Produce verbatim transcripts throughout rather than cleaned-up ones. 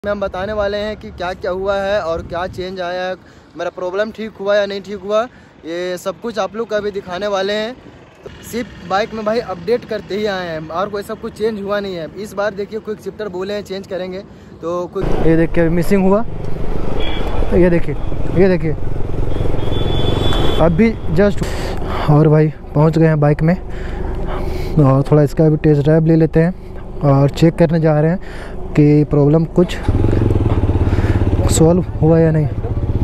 में हम बताने वाले हैं कि क्या क्या हुआ है और क्या चेंज आया है, मेरा प्रॉब्लम ठीक हुआ या नहीं ठीक हुआ, ये सब कुछ आप लोग का भी दिखाने वाले हैं। तो सिर्फ बाइक में भाई अपडेट करते ही आए हैं और कोई सब कुछ चेंज हुआ नहीं है। इस बार देखिए क्विक शिफ्टर बोले हैं चेंज करेंगे तो क्विक ये देखिए मिसिंग हुआ, तो ये देखिए ये देखिए अभी जस्ट। और भाई पहुंच गए हैं बाइक में और थोड़ा इसका भी टेस्ट ड्राइव ले लेते हैं और चेक करने जा रहे हैं कि प्रॉब्लम कुछ सॉल्व हुआ या नहीं।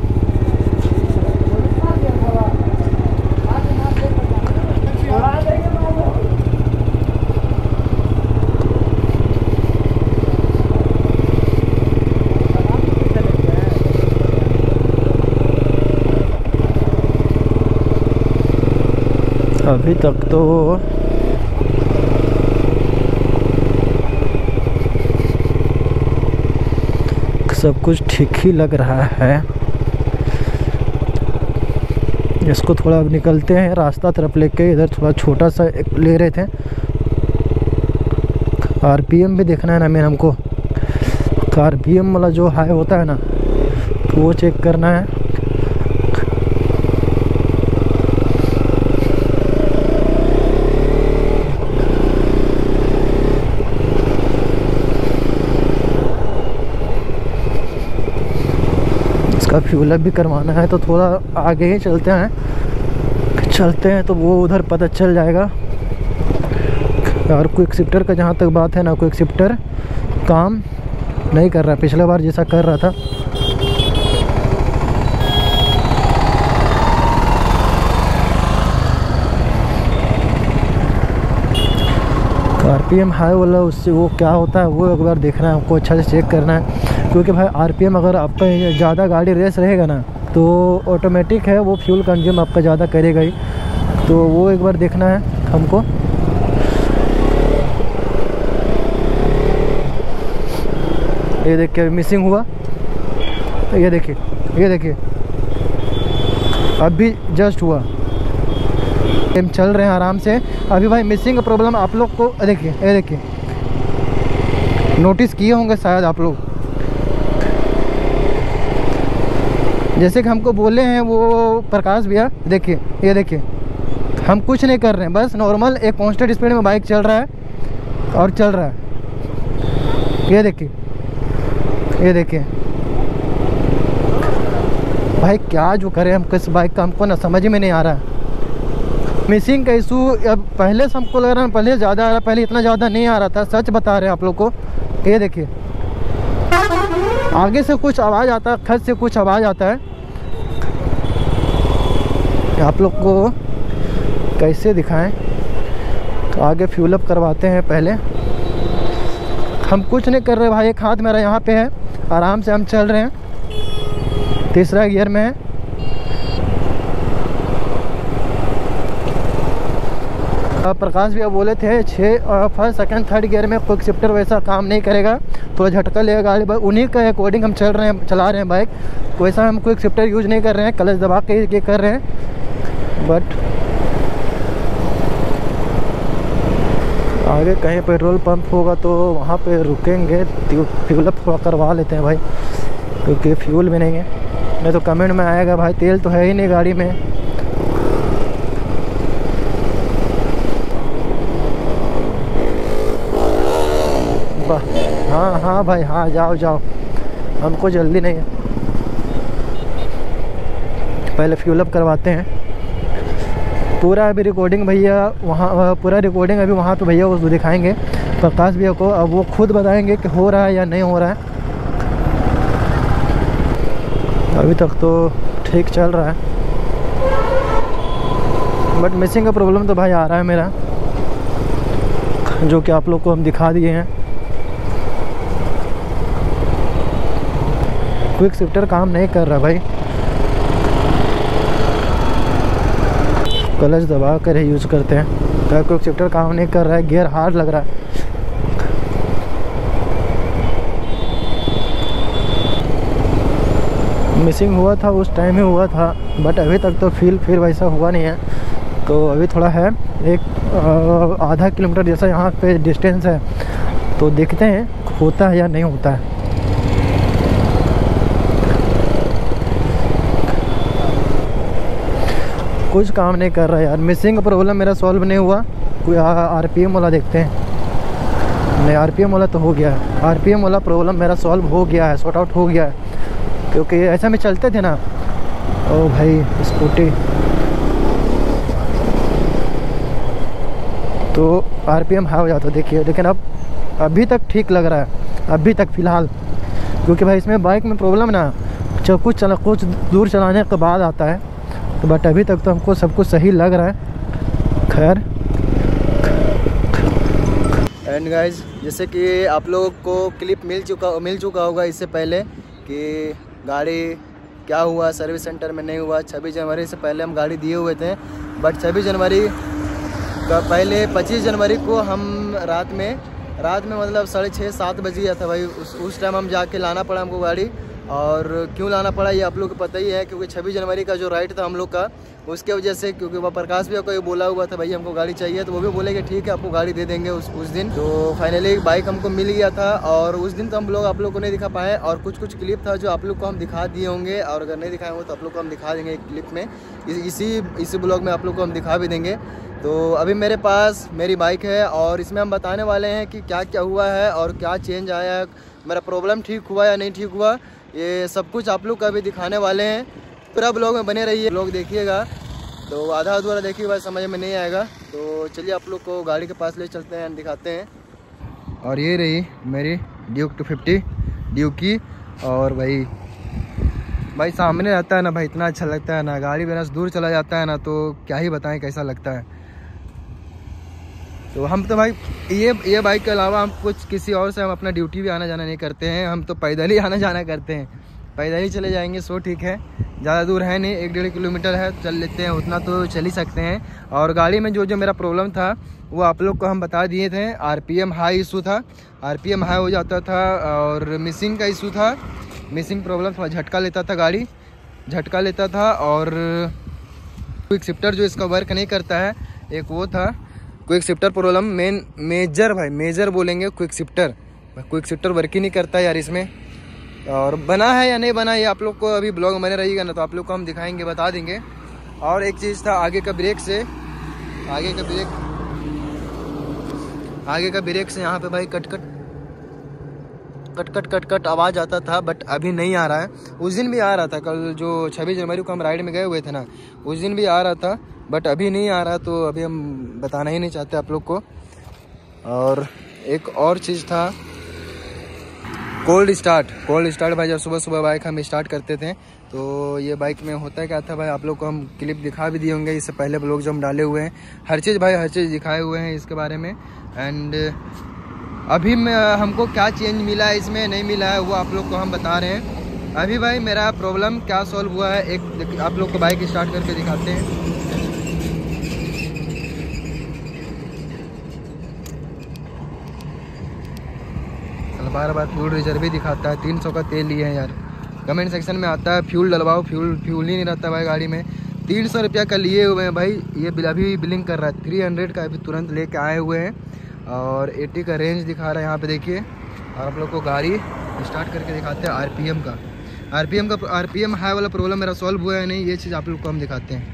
अभी तक तो सब कुछ ठीक ही लग रहा है। इसको थोड़ा अब निकलते हैं रास्ता तरफ लेके, इधर थोड़ा छोटा सा एक ले रहे थे। आरपीएम भी देखना है ना मेन हमको, आरपीएम वाला जो हाई होता है ना तो वो चेक करना है। इसका फ्यूल अप भी करवाना है तो थोड़ा आगे ही चलते हैं चलते हैं तो वो उधर पता चल जाएगा। और क्विक शिफ्टर का जहाँ तक बात है ना, क्विक शिफ्टर काम नहीं कर रहा है पिछले बार जैसा कर रहा था। आरपीएम हाई वाला उससे वो क्या होता है वो एक बार देखना है हमको, अच्छा से चेक करना है। क्योंकि भाई आरपीएम अगर आपका ज़्यादा गाड़ी रेस रहेगा ना तो ऑटोमेटिक है वो फ्यूल कंज्यूम आपका ज़्यादा करेगा ही, तो वो एक बार देखना है हमको। ये देखिए मिसिंग हुआ, ये देखिए ये देखिए अभी जस्ट हुआ। हम चल रहे हैं आराम से। अभी भाई मिसिंग का प्रॉब्लम आप लोग को देखिए, ये देखिए नोटिस किए होंगे शायद आप लोग। जैसे कि हमको बोले हैं वो प्रकाश भैया, देखिए ये देखिए हम कुछ नहीं कर रहे हैं, बस नॉर्मल एक कांस्टेंट स्पीड में बाइक चल रहा है और चल रहा है। ये देखिए ये देखिए भाई क्या जो करें हम किस बाइक का, हमको ना समझ में नहीं आ रहा है। मिसिंग का इशू अब पहले से हमको लग रहा है पहले ज़्यादा आ रहा, पहले इतना ज़्यादा नहीं आ रहा था, सच बता रहे हैं आप लोग को। ये देखिए आगे से कुछ आवाज़ आता है, खत से कुछ आवाज़ आता है। आप लोग को कैसे दिखाएं, तो आगे फ्यूल अप करवाते हैं पहले। हम कुछ नहीं कर रहे भाई, एक हाथ मेरा यहाँ पे है, आराम से हम चल रहे हैं, तीसरा गियर में है। प्रकाश भैया बोले थे छः फर्स्ट सेकंड थर्ड गियर में क्विक शिफ्टर वैसा काम नहीं करेगा, थोड़ा झटका लेगा गाड़ी। उन्हीं का अकॉर्डिंग हम चल रहे हैं, चला रहे हैं बाइक, वैसा हम क्विक शिफ्टर यूज़ नहीं कर रहे हैं, क्लच दबा के ये कर रहे हैं। बट आगे कहीं पेट्रोल पंप होगा तो वहाँ पे रुकेंगे, फ्यूल अप करवा लेते हैं भाई, क्योंकि फ्यूल भी नहीं है। नहीं तो कमेंट में आएगा भाई तेल तो है ही नहीं गाड़ी में। हाँ हाँ भाई हाँ, जाओ जाओ, हमको जल्दी नहीं है। पहले फ्यूल अप करवाते हैं पूरा। अभी रिकॉर्डिंग भैया वहाँ, पूरा रिकॉर्डिंग अभी वहाँ पे भैया वो दिखाएंगे प्रकाश भैया को, अब वो खुद बताएंगे कि हो रहा है या नहीं हो रहा है। अभी तक तो ठीक चल रहा है, बट मिसिंग का प्रॉब्लम तो भाई आ रहा है मेरा, जो कि आप लोग को हम दिखा दिए हैं। क्विक शिफ्टर काम नहीं कर रहा भाई, क्लच दबा कर ही यूज़ करते हैं। क्या क्विक शिफ्टर काम नहीं कर रहा है, गियर हार्ड लग रहा है। मिसिंग हुआ था उस टाइम ही हुआ था, बट अभी तक तो फील फिर वैसा हुआ नहीं है। तो अभी थोड़ा है, एक आधा किलोमीटर जैसा यहाँ पे डिस्टेंस है, तो देखते हैं होता है या नहीं होता है। कुछ काम नहीं कर रहा यार। मिसिंग का प्रॉब्लम मेरा सॉल्व नहीं हुआ। कोई आरपीएम वाला देखते हैं। नहीं, आरपीएम वाला तो हो गया है। आरपीएम वाला प्रॉब्लम मेरा सॉल्व हो गया है, सॉर्ट आउट हो गया है। क्योंकि ऐसा में चलते थे ना। ओ भाई स्कूटी तो आरपीएम हाई हो जाता देखिए, लेकिन अब अभी तक ठीक लग रहा है, अभी तक फ़िलहाल। क्योंकि भाई इसमें बाइक में प्रॉब्लम ना जब कुछ चला कुछ दूर चलाने के बाद आता है, तो बट अभी तक तो हमको सब कुछ सही लग रहा है। खैर एंड गाइज, जैसे कि आप लोगों को क्लिप मिल चुका मिल चुका होगा इससे पहले कि गाड़ी क्या हुआ, सर्विस सेंटर में नहीं हुआ। छब्बीस जनवरी से पहले हम गाड़ी दिए हुए थे, बट छब्बीस जनवरी का पहले पच्चीस जनवरी को हम रात में रात में मतलब साढ़े छः सात बज गया था भाई। उस उस टाइम हम जाके लाना पड़ा हमको गाड़ी। और क्यों लाना पड़ा ये आप लोग को पता ही है, क्योंकि छब्बीस जनवरी का जो राइड था हम लोग का, उसके वजह से, क्योंकि वह प्रकाश भैया को ये बोला हुआ था भाई हमको गाड़ी चाहिए, तो वो भी बोले कि ठीक है आपको गाड़ी दे देंगे उस उस दिन। तो फाइनली बाइक हमको मिल गया था। और उस दिन तो हम लोग आप लोग को नहीं दिखा पाए, और कुछ कुछ क्लिप था जो आप लोग को हम दिखा दिए होंगे, और अगर नहीं दिखाए होंगे तो आप लोग को हम दिखा देंगे एक क्लिप में, इसी इसी ब्लॉग में आप लोग को हम दिखा भी देंगे। तो अभी मेरे पास मेरी बाइक है, और इसमें हम बताने वाले हैं कि क्या क्या हुआ है और क्या चेंज आया है, मेरा प्रॉब्लम ठीक हुआ या नहीं ठीक हुआ, ये सब कुछ आप लोग का अभी दिखाने वाले हैं। पूरा ब्लॉग में बने रहिए, ब्लॉग देखिएगा। तो आधा अधूरा देखिएगा, समझ में नहीं आएगा। तो चलिए आप लोग को गाड़ी के पास ले चलते हैं, दिखाते हैं। और ये रही मेरी ड्यूक टू फिफ्टी ड्यूक की। और भाई भाई सामने रहता है ना भाई, इतना अच्छा लगता है ना। गाड़ी मेरा दूर चला जाता है ना, तो क्या ही बताएं कैसा लगता है। तो हम तो भाई ये ये बाइक के अलावा हम कुछ किसी और से हम अपना ड्यूटी भी आना जाना नहीं करते हैं। हम तो पैदल ही आना जाना करते हैं, पैदल ही चले जाएंगे। सो ठीक है, ज़्यादा दूर है नहीं, एक डेढ़ किलोमीटर है, चल लेते हैं, उतना तो चल ही सकते हैं। और गाड़ी में जो जो मेरा प्रॉब्लम था वो आप लोग को हम बता दिए थे। आरपीएम हाई इशू था, आरपीएम हाई हो जाता था, और मिसिंग का इशू था, मिसिंग प्रॉब्लम था, झटका लेता था गाड़ी, झटका लेता था। और क्विक शिफ्टर जो इसका वर्क नहीं करता है, एक वो था quick shifter problem. Main major भाई मेजर बोलेंगे quick shifter, quick shifter work ही नहीं करता यार इसमें। और बना है या नहीं बना ये आप लोग को अभी ब्लॉग में बने रहिएगा ना, तो आप लोग को हम दिखाएंगे, बता देंगे। और एक चीज़ था आगे का ब्रेक से, आगे का ब्रेक आगे का ब्रेक से यहाँ पे भाई cut cut cut cut cut cut आवाज़ आता था, बट अभी नहीं आ रहा है। उस दिन भी आ रहा था, कल जो छब्बीस जनवरी को हम राइड में गए हुए थे ना, उस दिन भी आ रहा था, बट अभी नहीं आ रहा। तो अभी हम बताना ही नहीं चाहते आप लोग को। और एक और चीज़ था कोल्ड स्टार्ट। कोल्ड स्टार्ट भाई जब सुबह सुबह बाइक हम स्टार्ट करते थे, तो ये बाइक में होता है क्या था भाई, आप लोग को हम क्लिप दिखा भी दिए होंगे इससे पहले ब्लॉग जो हम डाले हुए हैं। हर चीज़ भाई हर चीज़ दिखाए हुए हैं इसके बारे में। एंड अभी मैं हमको क्या चेंज मिला है इसमें, नहीं मिला है, वो आप लोग को हम बता रहे हैं। अभी भाई मेरा प्रॉब्लम क्या सॉल्व हुआ है, एक आप लोग को बाइक स्टार्ट करके दिखाते हैं। बार बार फ्यूल रिजर्व भी दिखाता है, तीन सौ का तेल लिए हैं यार। कमेंट सेक्शन में आता है फ्यूल डलवाओ, फ्यूल फ्यूल ही नहीं रहता भाई गाड़ी में। तीन सौ रुपया का लिए हुए हैं भाई, ये बिल अभी बिलिंग कर रहा है। थ्री हंड्रेड का अभी तुरंत लेके आए हुए हैं, और एटी का रेंज दिखा रहा है यहाँ पे देखिए। और आप लोग को गाड़ी स्टार्ट करके दिखाते हैं आरपीएम का आरपीएम का आरपीएम हाई वाला प्रॉब्लम मेरा सॉल्व हुआ है नहीं, ये चीज़ आप लोग को हम दिखाते हैं।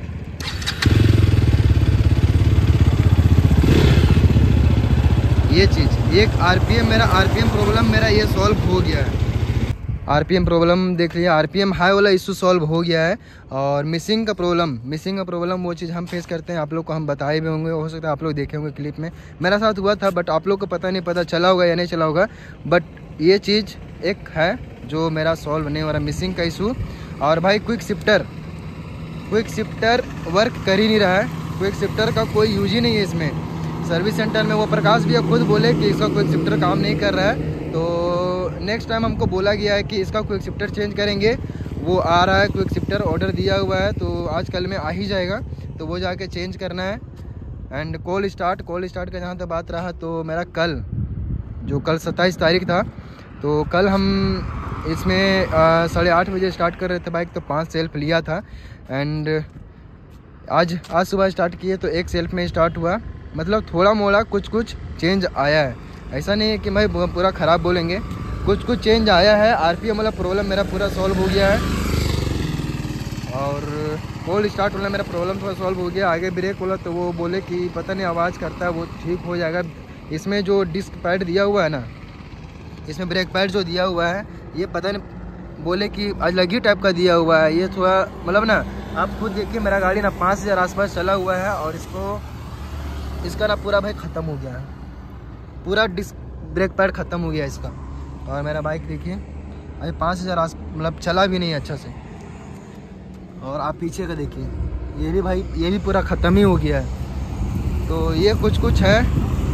ये चीज़ एक आरपीएम मेरा आरपीएम प्रॉब्लम मेरा ये सॉल्व हो गया है। आरपीएम प्रॉब्लम देख लीजिए, आरपीएम हाई वाला इशू सॉल्व हो गया है। और मिसिंग का प्रॉब्लम मिसिंग का प्रॉब्लम वो चीज़ हम फेस करते हैं, आप लोग को हम बताए भी होंगे, हो सकता है आप लोग देखे होंगे क्लिप में, मेरा साथ हुआ था, बट आप लोग को पता नहीं पता चला होगा या नहीं चला होगा। बट ये चीज़ एक है जो मेरा सॉल्व नहीं हो रहा, मिसिंग का इशू। और भाई quick shifter quick shifter work कर ही नहीं रहा है, क्विक शिफ्टर का कोई यूज ही नहीं है इसमें। सर्विस सेंटर में वो प्रकाश भैया खुद बोले कि इसका क्विक शिफ्टर काम नहीं कर रहा है। तो नेक्स्ट टाइम हमको बोला गया है कि इसका क्विक शिफ्टर चेंज करेंगे, वो आ रहा है क्विक शिफ्टर, ऑर्डर दिया हुआ है, तो आज कल में आ ही जाएगा, तो वो जाके चेंज करना है। And cold start cold start का जहाँ तक बात रहा, तो मेरा कल जो कल सत्ताईस तारीख था, तो कल हम इसमें साढ़े आठ बजे स्टार्ट कर रहे थे बाइक, तो पाँच सेल्फ लिया था। एंड आज आज सुबह स्टार्ट किए तो एक सेल्फ में स्टार्ट हुआ, मतलब थोड़ा मोड़ा कुछ कुछ चेंज आया है, ऐसा नहीं है कि भाई पूरा ख़राब बोलेंगे, कुछ कुछ चेंज आया है। आरपीएम वाला प्रॉब्लम मेरा पूरा सॉल्व हो गया है। और कोल्ड स्टार्ट होना मेरा प्रॉब्लम थोड़ा सॉल्व हो गया। आगे ब्रेक बोला तो वो बोले कि पता नहीं आवाज़ करता है, वो ठीक हो जाएगा। इसमें जो डिस्क पैड दिया हुआ है ना, इसमें ब्रेक पैड जो दिया हुआ है ये पता नहीं बोले कि अलग ही टाइप का दिया हुआ है। ये थोड़ा मतलब ना आप खुद देखिए, मेरा गाड़ी ना पाँच हज़ार आसपास चला हुआ है और इसको इसका ना पूरा भाई ख़त्म हो गया है, पूरा डिस्क ब्रेक पैड ख़त्म हो गया इसका। और मेरा बाइक देखिए अभी पाँच हज़ार आस मतलब चला भी नहीं अच्छा से। और आप पीछे का देखिए, ये भी भाई ये भी पूरा ख़त्म ही हो गया है। तो ये कुछ कुछ है।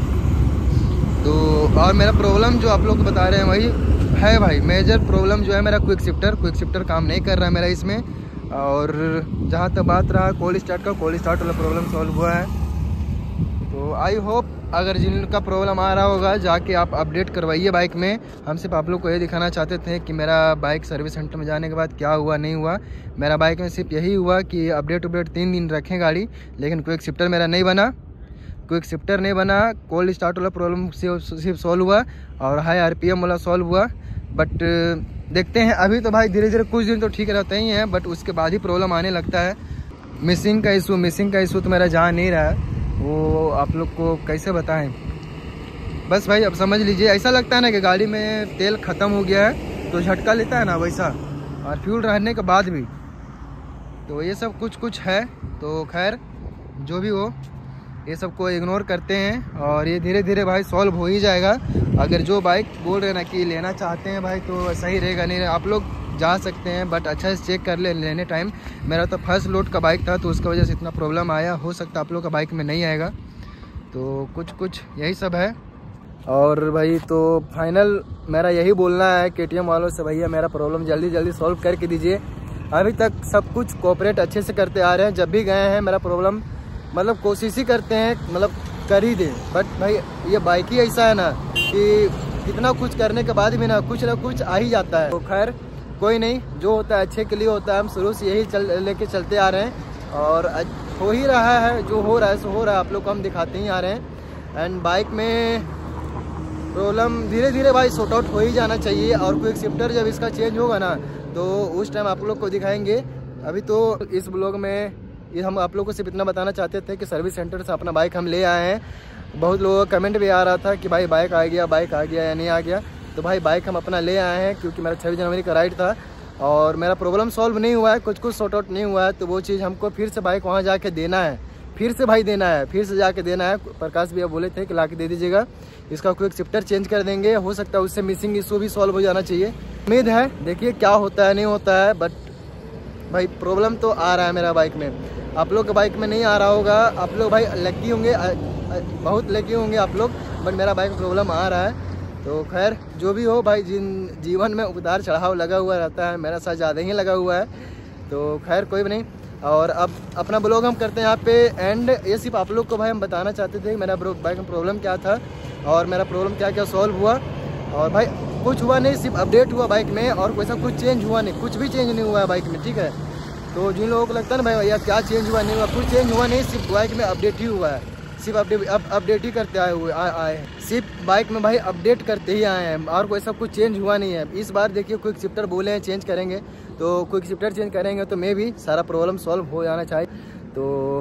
तो और मेरा प्रॉब्लम जो आप लोग बता रहे हैं वही है भाई, मेजर प्रॉब्लम जो है मेरा क्विक शिफ्टर क्विक शिफ्टर काम नहीं कर रहा है मेरा इसमें। और जहाँ तक बात रहा कोल्ड स्टार्ट का, कोल्ड स्टार्ट वाला प्रॉब्लम सॉल्व हुआ है। तो आई होप अगर जिनका प्रॉब्लम आ रहा होगा जाके आप अपडेट करवाइए बाइक में। हम सिर्फ आप लोग को ये दिखाना चाहते थे कि मेरा बाइक सर्विस सेंटर में जाने के बाद क्या हुआ नहीं हुआ। मेरा बाइक में सिर्फ यही हुआ कि अपडेट अपडेट तीन दिन रखें गाड़ी, लेकिन क्विक शिफ्टर मेरा नहीं बना, क्विक शिफ्टर नहीं बना। कोल्ड स्टार्ट वाला प्रॉब्लम सिर्फ सॉल्व हुआ और हाई आरपीएम वाला सॉल्व हुआ। बट देखते हैं, अभी तो भाई धीरे धीरे कुछ दिन तो ठीक रहते ही हैं, बट उसके बाद ही प्रॉब्लम आने लगता है। मिसिंग का इशू मिसिंग का इशू तो मेरा जा नहीं रहा है, वो आप लोग को कैसे बताएं। बस भाई अब समझ लीजिए, ऐसा लगता है ना कि गाड़ी में तेल ख़त्म हो गया है तो झटका लेता है ना वैसा, और फ्यूल रहने के बाद भी। तो ये सब कुछ कुछ है। तो खैर जो भी हो, ये सबको इग्नोर करते हैं और ये धीरे धीरे भाई सॉल्व हो ही जाएगा। अगर जो बाइक बोल रहे ना कि लेना चाहते हैं भाई तो सही रहेगा, नहीं आप लोग जा सकते हैं, बट अच्छा से चेक कर ले लेने टाइम। मेरा तो फर्स्ट लोड का बाइक था तो उसकी वजह से इतना प्रॉब्लम आया, हो सकता है आप लोग का बाइक में नहीं आएगा। तो कुछ कुछ यही सब है। और भाई तो फाइनल मेरा यही बोलना है केटीएम वालों से, भैया मेरा प्रॉब्लम जल्दी जल्दी सॉल्व करके दीजिए। अभी तक सब कुछ कोऑपरेट अच्छे से करते आ रहे हैं, जब भी गए हैं मेरा प्रॉब्लम मतलब कोशिश ही करते हैं मतलब कर ही दें। बट भाई ये बाइक ही ऐसा है ना कि कितना कुछ करने के बाद भी ना कुछ ना कुछ आ ही जाता है। तो खैर कोई नहीं, जो होता है अच्छे के लिए होता है। हम शुरू से यही चल लेके चलते आ रहे हैं और हो ही रहा है, जो हो रहा है सो हो रहा है, आप लोग को हम दिखाते ही आ रहे हैं। एंड बाइक में प्रॉब्लम धीरे धीरे भाई सॉर्ट आउट हो ही जाना चाहिए। और क्विक शिफ्टर जब इसका चेंज होगा ना तो उस टाइम आप लोग को दिखाएंगे। अभी तो इस ब्लॉग में ये हम आप लोग को सिर्फ इतना बताना चाहते थे कि सर्विस सेंटर से अपना बाइक हम ले आए हैं। बहुत लोगों का कमेंट भी आ रहा था कि भाई बाइक आ गया बाइक आ गया या नहीं आ गया। तो भाई बाइक हम अपना ले आए हैं क्योंकि मेरा छब्बीस जनवरी का राइड था और मेरा प्रॉब्लम सॉल्व नहीं हुआ है, कुछ कुछ सॉर्ट आउट नहीं हुआ है। तो वो चीज़ हमको फिर से बाइक वहाँ जाके देना है, फिर से भाई देना है, फिर से जाके देना है। प्रकाश भैया बोले थे कि ला के दे दीजिएगा, इसका क्विक शिफ्टर चेंज कर देंगे। हो सकता है उससे मिसिंग इशू भी सॉल्व हो जाना चाहिए, उम्मीद है। देखिए क्या होता है नहीं होता है, बट भाई प्रॉब्लम तो आ रहा है मेरा बाइक में। आप लोग के बाइक में नहीं आ रहा होगा, आप लोग भाई लकी होंगे, बहुत लकी होंगे आप लोग, बट मेरा बाइक में प्रॉब्लम आ रहा है। तो खैर जो भी हो भाई, जिन जीवन में उतार चढ़ाव लगा हुआ रहता है, मेरा साथ ज़्यादा ही लगा हुआ है। तो खैर कोई भी नहीं। और अब अपना ब्लॉग हम करते हैं यहाँ पे एंड। ये सिर्फ आप लोग को भाई हम बताना चाहते थे कि मेरा बाइक में प्रॉब्लम क्या था और मेरा प्रॉब्लम क्या क्या सॉल्व हुआ। और भाई कुछ हुआ नहीं, सिर्फ अपडेट हुआ बाइक में और वैसा कुछ चेंज हुआ नहीं, कुछ भी चेंज नहीं हुआ है बाइक में, ठीक है। तो जिन लोगों को लगता है ना भाई भैया क्या चेंज हुआ नहीं हुआ, कुछ चेंज हुआ नहीं, सिर्फ बाइक में अपडेट ही हुआ है। सिर्फ अपडेट अब अपडेट ही करते आए हुए आए हैं, सिर्फ बाइक में भाई अपडेट करते ही आए हैं और कोई सब कुछ चेंज हुआ नहीं है। इस बार देखिए क्विक शिफ्टर बोले हैं चेंज करेंगे, तो क्विक शिफ्टर चेंज करेंगे तो मैं भी सारा प्रॉब्लम सॉल्व हो जाना चाहिए। तो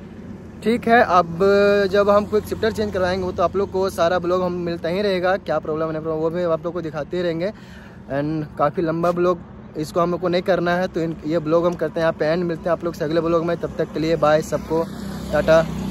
ठीक है, अब जब हम क्विक शिफ्टर चेंज करवाएंगे वो तो आप लोग को सारा ब्लॉग हम मिलता ही रहेगा, क्या प्रॉब्लम है वो भी आप लोग को दिखाते ही रहेंगे। एंड काफ़ी लंबा ब्लॉग इसको हम लोग को नहीं करना है, तो इन ये ब्लॉग हम करते हैं यहाँ पे एंड। मिलते हैं आप लोग से अगले ब्लॉग में, तब तक के लिए बाय सबको, टाटा।